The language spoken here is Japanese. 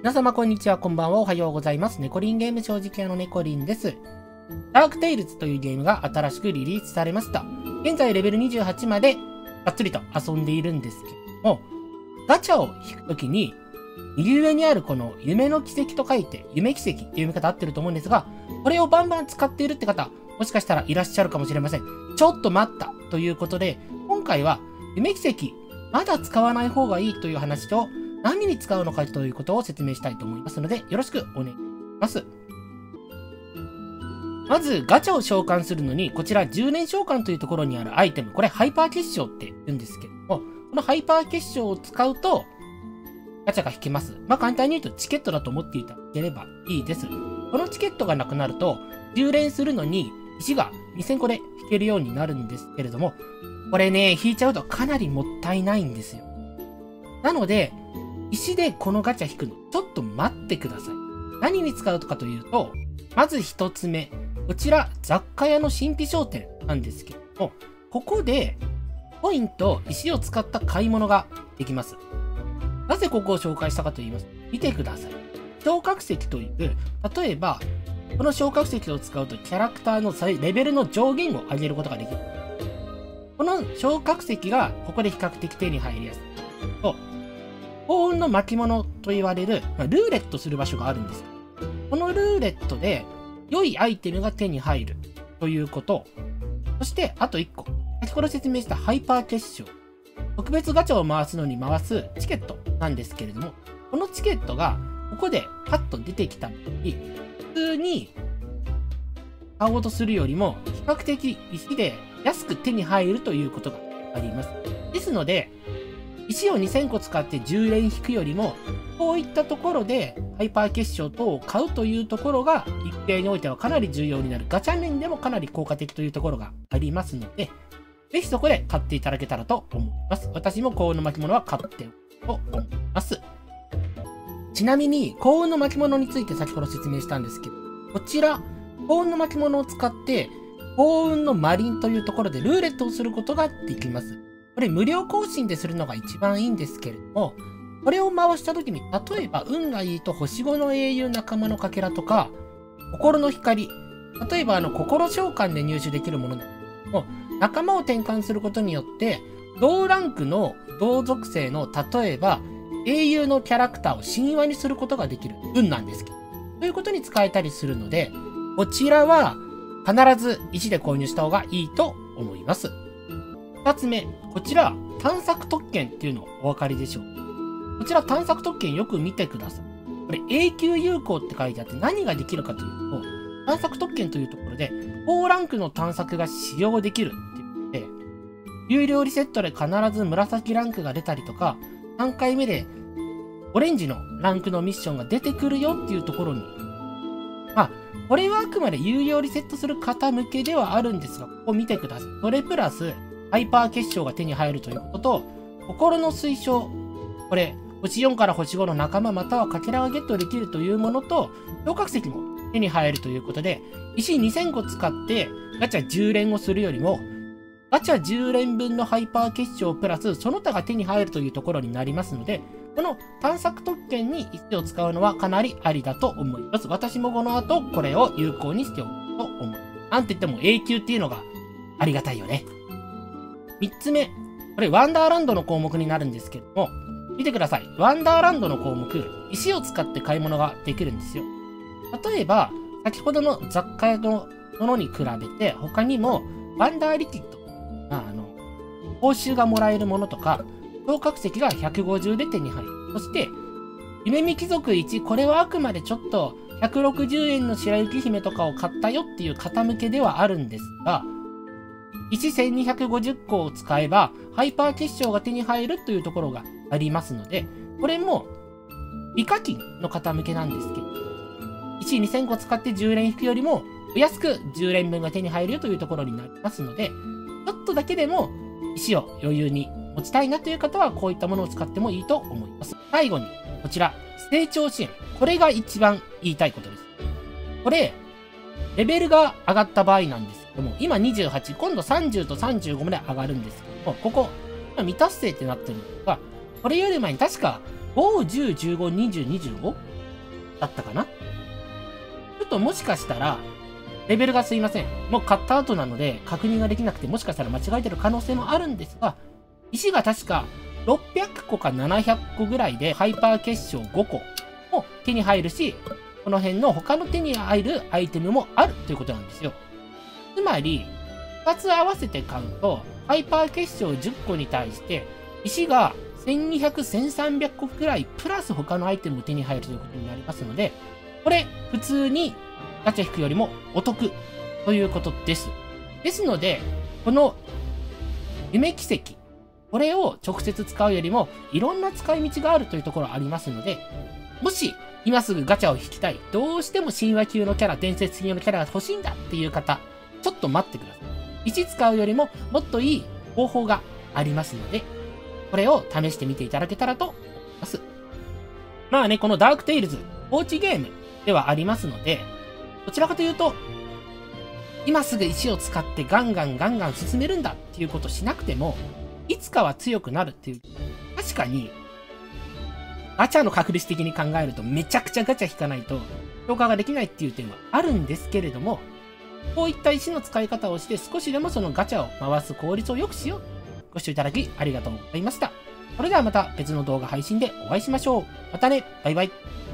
皆様こんにちは、こんばんは、おはようございます。ネコリンゲーム正直屋のネコリンです。ダークテイルズというゲームが新しくリリースされました。現在レベル28までがっつりと遊んでいるんですけども、ガチャを引くときに、右上にあるこの夢の奇跡と書いて、夢奇跡っていう読み方合ってると思うんですが、これをバンバン使っているって方、もしかしたらいらっしゃるかもしれません。ちょっと待ったということで、今回は夢奇跡、まだ使わない方がいいという話と、何に使うのかということを説明したいと思いますので、よろしくお願いします。まず、ガチャを召喚するのに、こちら10連召喚というところにあるアイテム、これハイパー結晶って言うんですけども、このハイパー結晶を使うと、ガチャが引けます。まあ簡単に言うとチケットだと思っていただければいいです。このチケットがなくなると、10連するのに石が2000個で引けるようになるんですけれども、これね、引いちゃうとかなりもったいないんですよ。なので、石でこのガチャ引くの、ちょっと待ってください。何に使うかというと、まず一つ目。こちら、雑貨屋の神秘商店なんですけども、ここで、コインと石を使った買い物ができます。なぜここを紹介したかと言いますと、見てください。昇格石という、例えば、この昇格石を使うとキャラクターのレベルの上限を上げることができる。この昇格石がここで比較的手に入りやすい。幸運の巻物と言われる、ルーレットする場所があるんです。このルーレットで良いアイテムが手に入るということ。そしてあと1個。先ほど説明したハイパー結晶。特別ガチャを回すのに回すチケットなんですけれども、このチケットがここでパッと出てきた場合、普通に買おうとするよりも比較的石で安く手に入るということがあります。ですので、石を2000個使って10連引くよりも、こういったところでハイパー結晶等を買うというところが一定においてはかなり重要になる。ガチャ面でもかなり効果的というところがありますので、ぜひそこで買っていただけたらと思います。私も幸運の巻物は買っておくと思います。ちなみに、幸運の巻物について先ほど説明したんですけど、こちら、幸運の巻物を使って、幸運のマリンというところでルーレットをすることができます。これ無料更新でするのが一番いいんですけれども、これを回した時に、例えば運がいいと星5の英雄仲間のかけらとか、心の光、例えば心召喚で入手できるものなんですけども、仲間を転換することによって、同ランクの同属性の、例えば英雄のキャラクターを神話にすることができる運なんですけど、ということに使えたりするので、こちらは必ず1で購入した方がいいと思います。2つ目、こちら、探索特権っていうのお分かりでしょう。こちら探索特権よく見てください。これ永久有効って書いてあって何ができるかというと、探索特権というところで、高ランクの探索が使用できるっていうことで、有料リセットで必ず紫ランクが出たりとか、3回目でオレンジのランクのミッションが出てくるよっていうところに、まあ、これはあくまで有料リセットする方向けではあるんですが、ここ見てください。それプラス、ハイパー結晶が手に入るということと、心の推奨。これ、星4から星5の仲間またはかけらがゲットできるというものと、昇格石も手に入るということで、石2000個使ってガチャ10連をするよりも、ガチャ10連分のハイパー結晶プラスその他が手に入るというところになりますので、この探索特権に石を使うのはかなりありだと思います。私もこの後これを有効にしておくと思います。なんて言っても永久っていうのがありがたいよね。3つ目。これ、ワンダーランドの項目になるんですけども、見てください。ワンダーランドの項目、石を使って買い物ができるんですよ。例えば、先ほどの雑貨屋のものに比べて、他にも、ワンダーリキッド、報酬がもらえるものとか、昇格石が150で手に入る。そして、夢見貴族1、これはあくまでちょっと、160円の白雪姫とかを買ったよっていう方向けではあるんですが、石1250個を使えば、ハイパー結晶が手に入るというところがありますので、これも、美課金の方向けなんですけど、石2000個使って10連引くよりも、安く10連分が手に入るよというところになりますので、ちょっとだけでも石を余裕に持ちたいなという方は、こういったものを使ってもいいと思います。最後に、こちら、成長支援。これが一番言いたいことです。これ、レベルが上がった場合なんですけども、今28、今度30と35まで上がるんですけども、ここ、今未達成ってなってるんですが、これより前に確か5、10、15、20、25 だったかな。ちょっともしかしたら、レベルがすいません。もう買った後なので確認ができなくて、もしかしたら間違えてる可能性もあるんですが、石が確か600個か700個ぐらいでハイパー結晶5個も手に入るし、この辺の他の手に入るアイテムもあるということなんですよ。つまり、2つ合わせて買うと、ハイパー結晶10個に対して、石が1200、1300個くらい、プラス他のアイテムも手に入るということになりますので、これ、普通にガチャ引くよりもお得ということです。ですので、この夢奇跡、これを直接使うよりも、いろんな使い道があるというところありますので、もし、今すぐガチャを引きたい、どうしても神話級のキャラ、伝説級のキャラが欲しいんだっていう方、ちょっと待ってください。石使うよりももっといい方法がありますので、これを試してみていただけたらと思います。まあね、このダークテイルズ、放置ゲームではありますので、どちらかというと、今すぐ石を使ってガンガン進めるんだっていうことしなくても、いつかは強くなるっていう、確かに、ガチャの確率的に考えるとめちゃくちゃガチャ引かないと評価ができないっていう点はあるんですけれども、こういった石の使い方をして少しでもそのガチャを回す効率を良くしよう。ご視聴いただきありがとうございました。それではまた別の動画配信でお会いしましょう。またね。バイバイ。